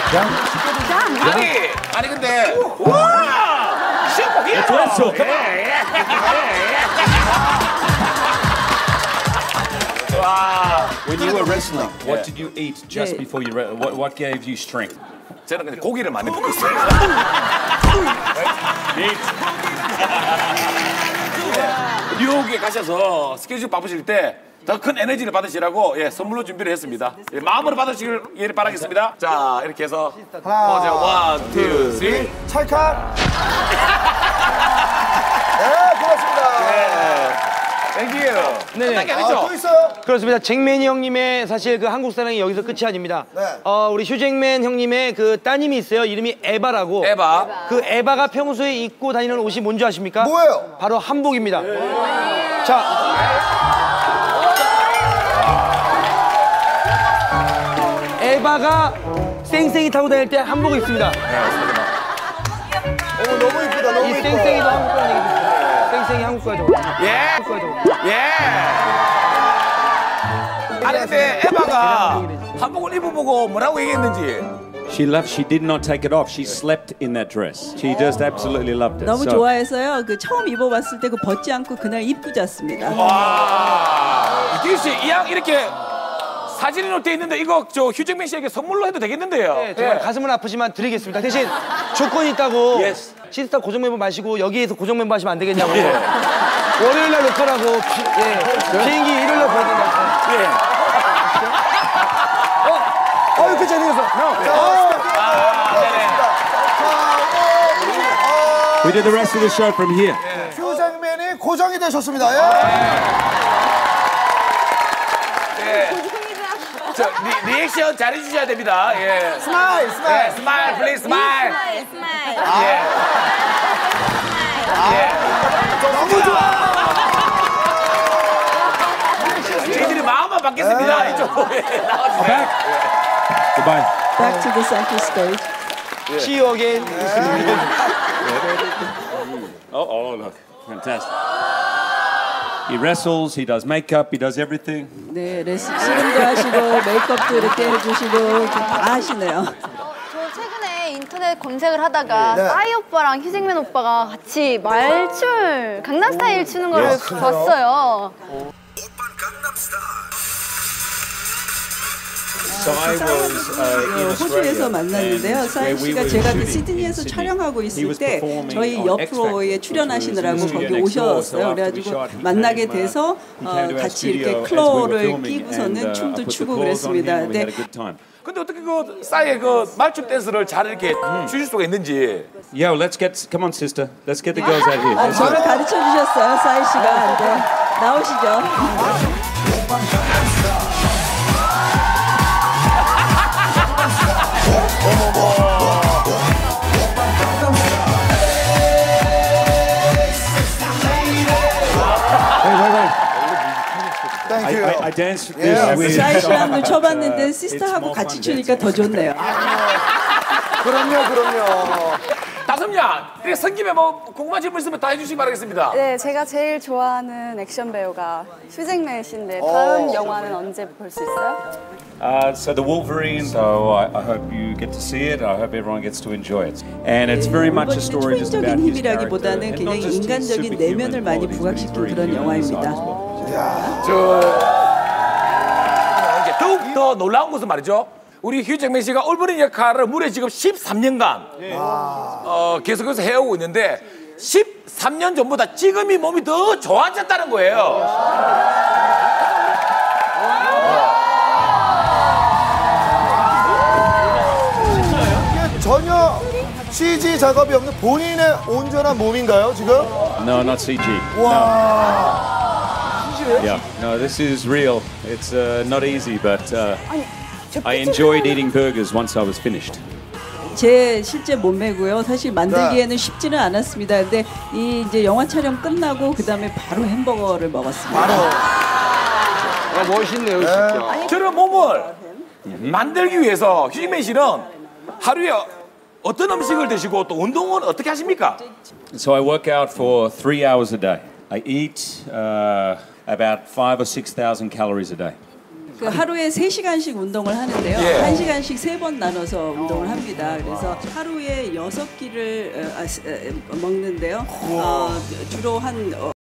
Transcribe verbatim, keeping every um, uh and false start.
아니, 아니 근데 와! 슈퍼히어로! 그렇죠. 와. When you were wrestling, what did you eat just before you? Re- what what gave you strength? 저는 근데 고기를 많이 먹고 있어요. 뉴욕에 가셔서 스케줄 바쁘실 때 더 큰 에너지를 받으시라고 예, 선물로 준비를 했습니다. 예, 마음으로 받으시길 바라겠습니다. 자, 이렇게 해서 하나, 원, 투, 쓰리. 찰칵. 네, 고맙습니다. 땡큐. 네네. 끝난 게 아, 아니죠? 또 있어요? 그렇습니다. 잭맨이 형님의 사실 그 한국 사랑이 여기서 끝이 아닙니다. 네. 어, 우리 휴잭맨 형님의 그 따님이 있어요. 이름이 에바라고. 에바. 그 에바가 평소에 입고 다니는 옷이 뭔지 아십니까? 뭐예요? 바로 한복입니다. 자. 에바가 쌩쌩이 타고 다닐 때 한복이 있습니다. 어, 너무 이쁘다, 너무 이 이뻐. 쌩쌩이도 한국 거라는 얘기도 있어요. 쌩쌩이 한국 거죠. 예. 한국 거죠. 예. 아니 근데 에바가 한복을 입어보고 뭐라고 얘기했는지. She loved. She did not take it off. She slept in that dress. She just absolutely loved it. 너무 So- 좋아해서요. 그 처음 입어봤을 때 그 벗지 않고 그날 입고 잤습니다. 와. 이태희 씨, 이왕 이렇게 사진이 놓여 있는데 이거 저 휴잭맨 씨에게 선물로 해도 되겠는데요? 네, 정말 예. 가슴은 아프지만 드리겠습니다. 대신 조건이 있다고 Yes. 시스타 고정 멤버 마시고 여기에서 고정 멤버 하시면 안 되겠냐고. 월요일 날 녹화라고 비, 예, 비행기 일요일 날 보야 된다고. 예. 어, 어 이렇게 잘생겼어. We did the rest of the show from here. 휴잭맨이 고정이 되셨습니다. 예. 저 리, 리액션 잘해주셔야 됩니다. 예. 스마일, 스마일. 네, 스마일, 플리즈 스마일. 스마일. 예. 예. 너무 좋아. 저희들이 마음만 받겠습니다. 이쪽으로 나와주세요. Goodbye. Back to the center stage. See you again. Oh, oh, look, fantastic. He wrestles. He does makeup. He does everything. 네, 레스 씨름도 하시고 메이크업도 이렇게 해주시고 다 하시네요. 저 최근에 인터넷 검색을 하다가 네. 싸이 오빠랑 휴잭맨 오빠가 같이 말춤 강남스타일 추는 걸 아, 봤어요. Sai was uh, in 호주에서 Australia. 만났는데요. and 사이 where we 씨가 were 제가 그 shooting in 시드니에서 Sydney. 촬영하고 He 있을 was 때 performing 저희 on 옆 X 프로에 Factor, 출연하시느라고 which was in the 거기 studio next door. So 오셨어요. after we 그래가지고 shot, he 만나게 came, uh, 돼서 he 어, came to our 같이 studio 이렇게 as we were 클로를 filming, 끼고서는 and, uh, I 춤도 put the 추고 clothes on 그랬습니다. him and we had 근데 a good time. 근데 어떻게 그 싸이의 그 말춤 댄스를 잘 이렇게 추실 수가 있는지. Yo, let's get. Come on, sister. Let's get the girls out here. 아, Let's go. 저를 가르쳐 주셨어요. 사이 씨가. 네. 나오시죠. Thank I, you. I, I danced this with. 사이 씨랑도 쳐봤는데 It's 시스터하고 more 같이 fun 추니까 더 좋네요. 그럼요, 그럼요. 다솜야, 이렇게 성김에 뭐 궁금한 질문 있으면 다 해주시기 바라겠습니다. 네, 제가 제일 좋아하는 액션 배우가 휴잭맨 씨인데 다음 영화는 언제 볼 수 있어요? Uh, so the Wolverine. So I, I hope you get to see it. I hope everyone gets to enjoy it. And it's very much a story just about 초인적인 his character, 힘이라기보다는 and not 굉장히 just his 인간적인 superhuman 내면을 많이 qualities, but his 부각시킨 very 그런 human side 영화입니다. as well. 저 이제 더욱 더 놀라운 것은 말이죠. 우리 휴잭맨 씨가 올버린 역할을 무려 지금 십삼 년간 어, 계속해서 해오고 있는데 십삼 년 전보다 지금이 몸이 더 좋아졌다는 거예요. 이게 전혀 씨지 작업이 없는 본인의 온전한 몸인가요, 지금? No, not C G. 와. Yeah, no, this is real. It's uh, not easy, but uh, I enjoyed eating burgers once I was finished. 제 실제 몸매고요. 사실 만들기에는 쉽지는 않았습니다. 근데 이 이제 영화 촬영 끝나고 그 다음에 바로 햄버거를 먹었습니다. 바로. 아, 멋있네요, 진짜. 저런 몸을 만들기 위해서 휴잭맨 씨는 하루에 어떤 음식을 드시고 또 운동은 어떻게 하십니까? So I work out for three hours a day. I eat uh, about five or six thousand calories a day. 그 하루에 세 시간씩 운동을 하는데요. 예. 한 시간씩 세 번 나눠서 운동을 합니다. 그래서 하루에 여섯 끼를 어, 아, 스- 어, 먹는데요. 어, 주로 한 어,